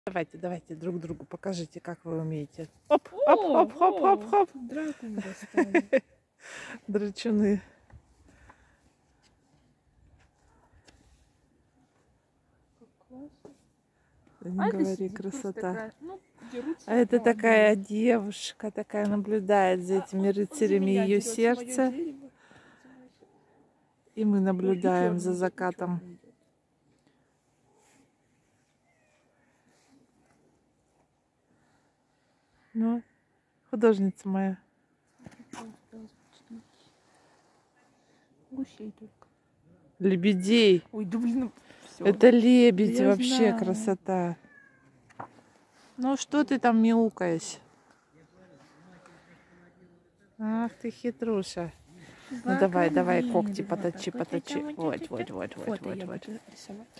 Давайте друг другу покажите, как вы умеете. Оп, оп, оп, оп, оп, оп. Драку не достали. Драчуны. Да не говори, красота. А это такая девушка, такая наблюдает за этими рыцарями ее сердца. И мы наблюдаем за закатом. Ну, художница моя. Гусей только. Лебедей. Ой, да блин, всё. Это лебедь, Я вообще знаю. красота. Ну что ты там мяукаешь? Ах ты хитруша. Ну давай, когти поточи. Вот.